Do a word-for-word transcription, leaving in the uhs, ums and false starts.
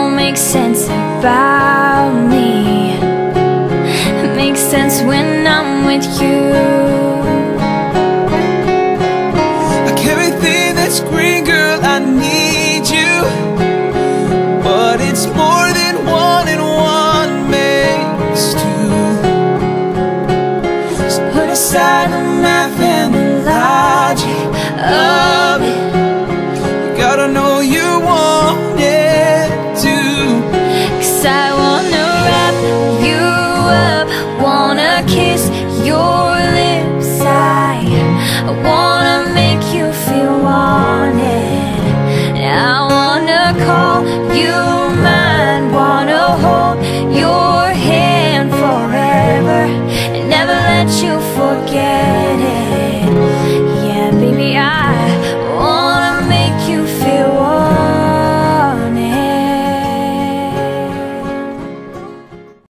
don't make sense about me. It makes sense when I'm with you. Like everything that's green